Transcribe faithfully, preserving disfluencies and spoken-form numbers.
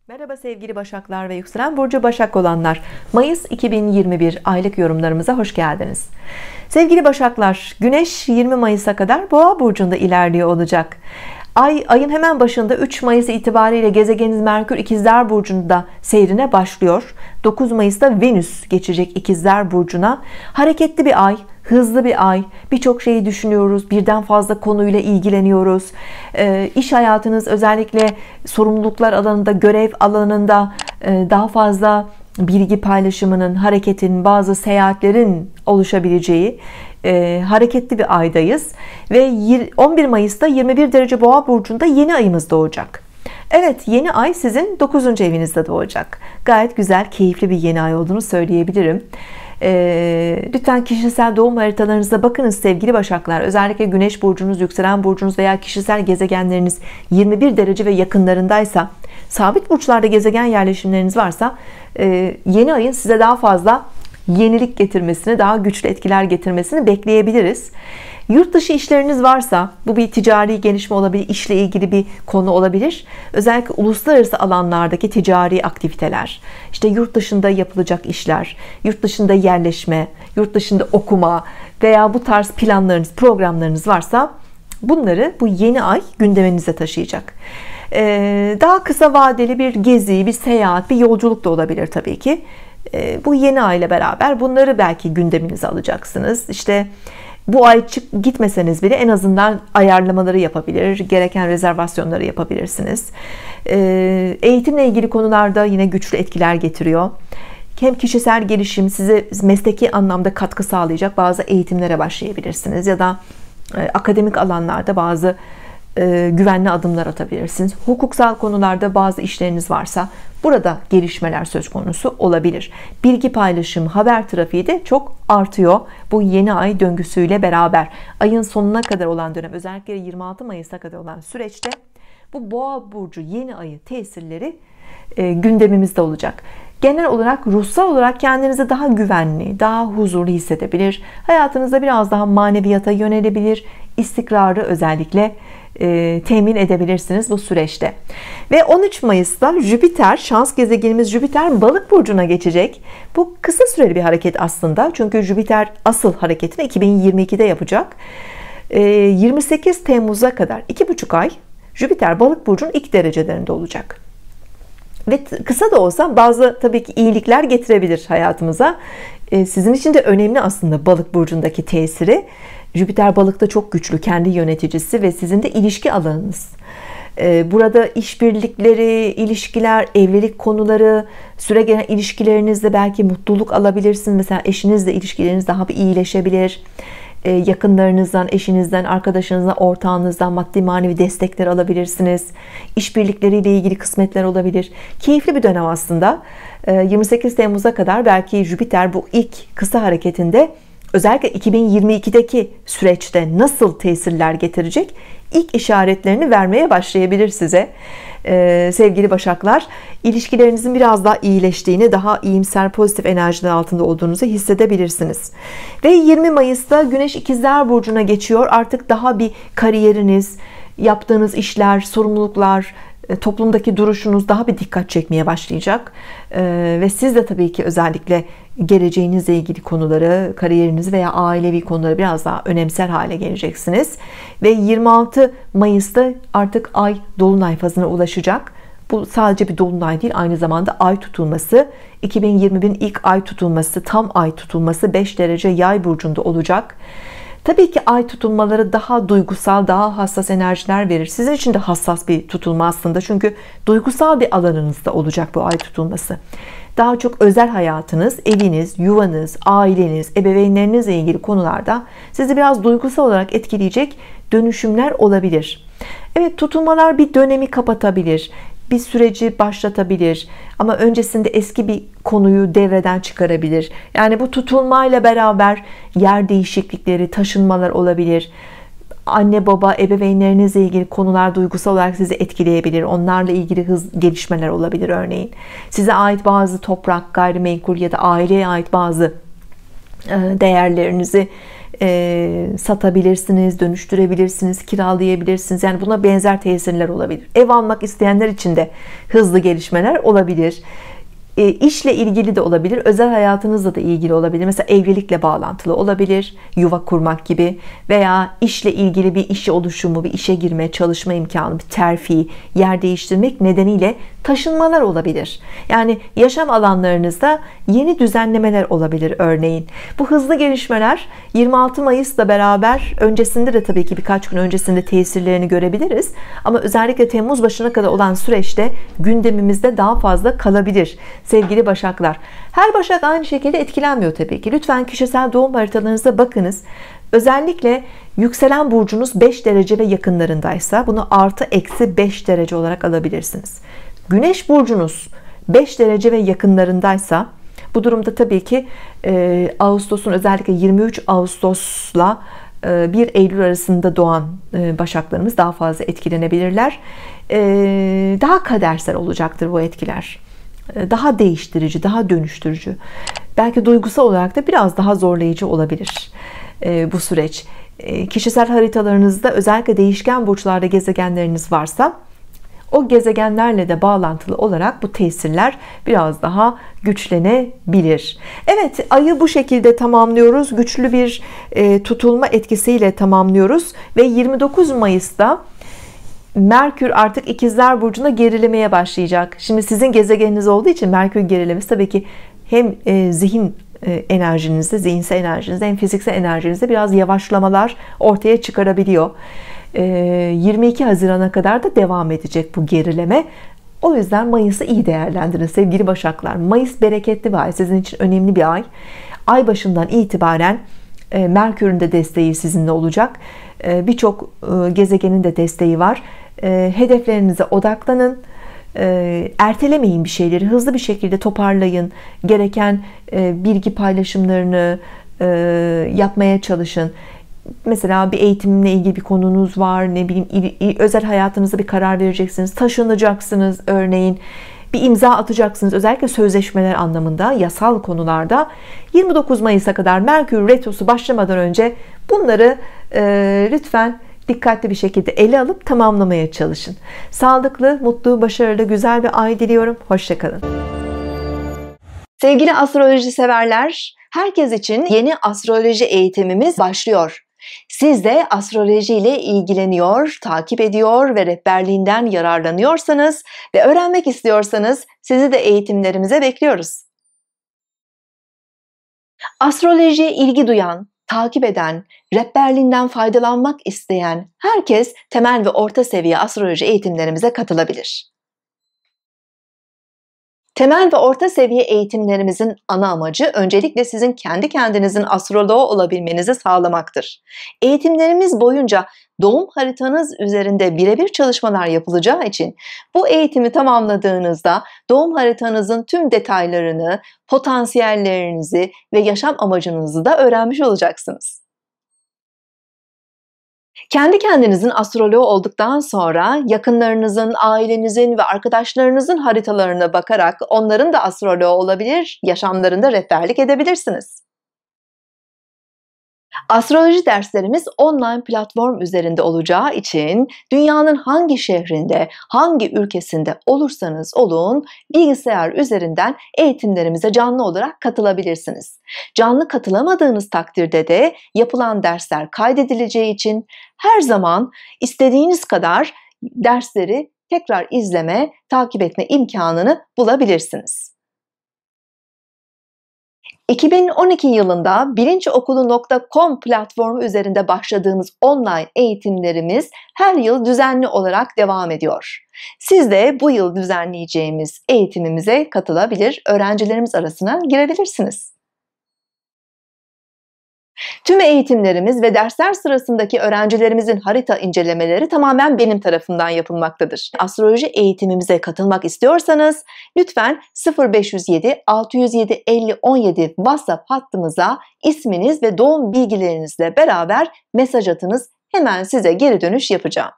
Merhaba sevgili Başaklar ve yükselen burcu Başak olanlar. Mayıs iki bin yirmi bir aylık yorumlarımıza hoş geldiniz. Sevgili Başaklar, Güneş yirmi Mayıs'a kadar Boğa burcunda ilerliyor olacak. Ay ayın hemen başında üç Mayıs itibariyle gezegeniniz Merkür İkizler burcunda seyrine başlıyor. dokuz Mayıs'ta Venüs geçecek İkizler burcuna. Hareketli bir ay, hızlı bir ay. Birçok şeyi düşünüyoruz, birden fazla konuyla ilgileniyoruz. E, iş hayatınız, özellikle sorumluluklar alanında, görev alanında e, daha fazla bilgi paylaşımının, hareketin, bazı seyahatlerin oluşabileceği e, hareketli bir aydayız ve on bir Mayıs'ta yirmi bir derece Boğa burcunda yeni ayımız doğacak. Evet, yeni ay sizin dokuzuncu evinizde doğacak. Gayet güzel, keyifli bir yeni ay olduğunu söyleyebilirim. E, lütfen kişisel doğum haritalarınıza bakınız sevgili Başaklar. Özellikle Güneş burcunuz, yükselen burcunuz veya kişisel gezegenleriniz yirmi bir derece ve yakınlarındaysa, sabit burçlarda gezegen yerleşimleriniz varsa e, yeni ayın size daha fazla yenilik getirmesini, daha güçlü etkiler getirmesini bekleyebiliriz. Yurt dışı işleriniz varsa, bu bir ticari gelişme olabilir, işle ilgili bir konu olabilir. Özellikle uluslararası alanlardaki ticari aktiviteler, işte yurt dışında yapılacak işler, yurt dışında yerleşme, yurt dışında okuma veya bu tarz planlarınız, programlarınız varsa bunları bu yeni ay gündeminize taşıyacak. Ee, daha kısa vadeli bir gezi, bir seyahat, bir yolculuk da olabilir tabii ki. Ee, bu yeni ay ile beraber bunları belki gündeminize alacaksınız. İşte bu ay çık gitmeseniz bile en azından ayarlamaları yapabilir, gereken rezervasyonları yapabilirsiniz. Ee, eğitimle ilgili konularda yine güçlü etkiler getiriyor. Hem kişisel gelişim, size mesleki anlamda katkı sağlayacak bazı eğitimlere başlayabilirsiniz ya da e, akademik alanlarda bazı e, güvenli adımlar atabilirsiniz. Hukuksal konularda bazı işleriniz varsa burada gelişmeler söz konusu olabilir. Bilgi paylaşım, haber trafiği de çok artıyor bu yeni ay döngüsüyle beraber. Ayın sonuna kadar olan dönem, özellikle yirmi altı Mayıs'a kadar olan süreçte bu Boğa burcu yeni ayı tesirleri e, gündemimizde olacak. Genel olarak ruhsal olarak kendinizi daha güvenli, daha huzurlu hissedebilir. Hayatınızda biraz daha maneviyata yönelebilir. İstikrarı özellikle e, temin edebilirsiniz bu süreçte. Ve on üç Mayıs'ta Jüpiter, şans gezegenimiz Jüpiter Balık burcuna geçecek. Bu kısa süreli bir hareket aslında. Çünkü Jüpiter asıl hareketini iki bin yirmi ikide yapacak. E, yirmi sekiz Temmuz'a kadar iki buçuk ay Jüpiter Balık burcunun ilk derecelerinde olacak. Ve kısa da olsa bazı tabii ki iyilikler getirebilir hayatımıza. Sizin için de önemli aslında Balık burcundaki tesiri. Jüpiter Balık'ta çok güçlü, kendi yöneticisi ve sizin de ilişki alanınız. Burada işbirlikleri, ilişkiler, evlilik konuları, süregelen ilişkilerinizde belki mutluluk alabilirsiniz. Mesela eşinizle ilişkileriniz daha bir iyileşebilir. Yakınlarınızdan, eşinizden, arkadaşınızdan, ortağınızdan maddi manevi destekler alabilirsiniz. İşbirlikleriyle ilgili kısmetler olabilir. Keyifli bir dönem aslında. yirmi sekiz Temmuz'a kadar belki Jüpiter bu ilk kısa hareketinde, özellikle iki bin yirmi ikideki süreçte nasıl tesirler getirecek ilk işaretlerini vermeye başlayabilir size. Ee, sevgili Başaklar, ilişkilerinizin biraz daha iyileştiğini, daha iyimser, pozitif enerjiler altında olduğunuzu hissedebilirsiniz. Ve yirmi Mayıs'ta Güneş İkizler burcuna geçiyor. Artık daha bir kariyeriniz, yaptığınız işler, sorumluluklar, toplumdaki duruşunuz daha bir dikkat çekmeye başlayacak. Ee, ve siz de tabii ki özellikle geleceğinizle ilgili konuları, kariyerinizi veya ailevi konuları biraz daha önemser hale geleceksiniz. Ve yirmi altı Mayıs'ta artık ay dolunay fazına ulaşacak. Bu sadece bir dolunay değil, aynı zamanda ay tutulması. iki bin yirmi birin ilk ay tutulması, tam ay tutulması beş derece Yay burcunda olacak. Tabii ki ay tutulmaları daha duygusal, daha hassas enerjiler verir. Sizin için de hassas bir tutulma aslında. Çünkü duygusal bir alanınızda olacak bu ay tutulması. Daha çok özel hayatınız, eviniz, yuvanız, aileniz, ebeveynlerinizle ilgili konularda sizi biraz duygusal olarak etkileyecek dönüşümler olabilir. Evet, tutulmalar bir dönemi kapatabilir, bir süreci başlatabilir ama öncesinde eski bir konuyu devreden çıkarabilir. Yani bu tutulmayla beraber yer değişiklikleri, taşınmalar olabilir. Anne baba, ebeveynlerinizle ilgili konular duygusal olarak sizi etkileyebilir. Onlarla ilgili hız gelişmeler olabilir örneğin. Size ait bazı toprak, gayrimenkul ya da aileye ait bazı değerlerinizi e, satabilirsiniz, dönüştürebilirsiniz, kiralayabilirsiniz. Yani buna benzer tesirler olabilir. Ev almak isteyenler için de hızlı gelişmeler olabilir. E, işle ilgili de olabilir, özel hayatınızla da ilgili olabilir. Mesela evlilikle bağlantılı olabilir, yuva kurmak gibi, veya işle ilgili bir işe oluşumu, bir işe girme, çalışma imkanı, bir terfi, yer değiştirmek nedeniyle taşınmalar olabilir. Yani yaşam alanlarınızda yeni düzenlemeler olabilir örneğin. Bu hızlı gelişmeler yirmi altı Mayıs'la beraber, öncesinde de tabii ki birkaç gün öncesinde tesirlerini görebiliriz. Ama özellikle Temmuz başına kadar olan süreçte gündemimizde daha fazla kalabilir. Sevgili Başaklar, her Başak aynı şekilde etkilenmiyor tabii ki. Lütfen kişisel doğum haritalarınıza bakınız. Özellikle yükselen burcunuz beş derece ve yakınlarındaysa bunu artı eksi beş derece olarak alabilirsiniz. Güneş burcunuz beş derece ve yakınlarındaysa bu durumda tabii ki e, Ağustos'un, özellikle yirmi üç Ağustos'la e, bir Eylül arasında doğan e, Başaklarımız daha fazla etkilenebilirler. E, daha kadersel olacaktır bu etkiler. Daha değiştirici, daha dönüştürücü, belki duygusal olarak da biraz daha zorlayıcı olabilir e, bu süreç. E, kişisel haritalarınızda özellikle değişken burçlarda gezegenleriniz varsa, o gezegenlerle de bağlantılı olarak bu tesirler biraz daha güçlenebilir. Evet, ayı bu şekilde tamamlıyoruz. Güçlü bir e, tutulma etkisiyle tamamlıyoruz ve yirmi dokuz Mayıs'ta Merkür artık İkizler Burcu'na gerilemeye başlayacak. Şimdi sizin gezegeniniz olduğu için Merkür gerilemesi tabii ki hem e, zihin e, enerjinizde, zihinsel enerjinizde, hem fiziksel enerjinizde biraz yavaşlamalar ortaya çıkarabiliyor. E, yirmi iki Haziran'a kadar da devam edecek bu gerileme. O yüzden Mayıs'ı iyi değerlendirin sevgili Başaklar. Mayıs bereketli bir ay, sizin için önemli bir ay. Ay başından itibaren e, Merkür'ün de desteği sizinle olacak. E, Birçok e, gezegenin de desteği var. E, hedeflerinize odaklanın. E, ertelemeyin bir şeyleri. Hızlı bir şekilde toparlayın. Gereken e, bilgi paylaşımlarını e, yapmaya çalışın. Mesela bir eğitimle ilgili bir konunuz var. Ne bileyim, özel hayatınızda bir karar vereceksiniz. Taşınacaksınız örneğin. Bir imza atacaksınız. Özellikle sözleşmeler anlamında, yasal konularda. yirmi dokuz Mayıs'a kadar Merkür Retrosu başlamadan önce bunları e, lütfen dikkatli bir şekilde ele alıp tamamlamaya çalışın. Sağlıklı, mutlu, başarılı, güzel bir ay diliyorum. Hoşça kalın. Sevgili astroloji severler, herkes için yeni astroloji eğitimimiz başlıyor. Siz de astroloji ile ilgileniyor, takip ediyor ve rehberliğinden yararlanıyorsanız ve öğrenmek istiyorsanız sizi de eğitimlerimize bekliyoruz. Astrolojiye ilgi duyan, takip eden, rehberliğinden faydalanmak isteyen herkes temel ve orta seviye astroloji eğitimlerimize katılabilir. Temel ve orta seviye eğitimlerimizin ana amacı öncelikle sizin kendi kendinizin astroloğu olabilmenizi sağlamaktır. Eğitimlerimiz boyunca doğum haritanız üzerinde birebir çalışmalar yapılacağı için bu eğitimi tamamladığınızda doğum haritanızın tüm detaylarını, potansiyellerinizi ve yaşam amacınızı da öğrenmiş olacaksınız. Kendi kendinizin astroloğu olduktan sonra yakınlarınızın, ailenizin ve arkadaşlarınızın haritalarına bakarak onların da astroloğu olabilir, yaşamlarında rehberlik edebilirsiniz. Astroloji derslerimiz online platform üzerinde olacağı için dünyanın hangi şehrinde, hangi ülkesinde olursanız olun bilgisayar üzerinden eğitimlerimize canlı olarak katılabilirsiniz. Canlı katılamadığınız takdirde de yapılan dersler kaydedileceği için her zaman istediğiniz kadar dersleri tekrar izleme, takip etme imkanını bulabilirsiniz. iki bin on iki yılında bilinçokulu nokta com platformu üzerinde başladığımız online eğitimlerimiz her yıl düzenli olarak devam ediyor. Siz de bu yıl düzenleyeceğimiz eğitimimize katılabilir, öğrencilerimiz arasına girebilirsiniz. Tüm eğitimlerimiz ve dersler sırasındaki öğrencilerimizin harita incelemeleri tamamen benim tarafımdan yapılmaktadır. Astroloji eğitimimize katılmak istiyorsanız lütfen sıfır beş yüz yedi altı yüz yedi elli on yedi WhatsApp hattımıza isminiz ve doğum bilgilerinizle beraber mesaj atınız. Hemen size geri dönüş yapacağım.